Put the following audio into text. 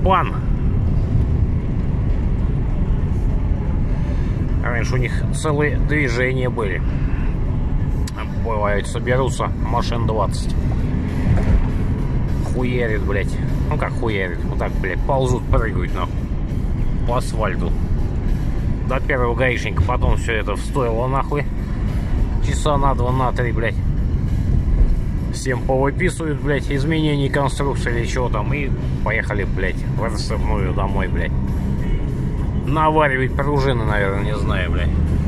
БПАН. Раньше у них целые движения были. Бывает, соберутся машин 20. Хуярит, блядь. Ну как хуярит? Вот так, блядь, ползут, прыгают, нахуй. По асфальту. До первого гаишника, потом все это встоило, нахуй. Часа на 2, на 3, блядь. Всем повыписывают, блядь, изменения конструкции или чего там. И поехали, блядь, в рассыпную домой, блядь. Наваривать пружины, наверное, не знаю, блядь.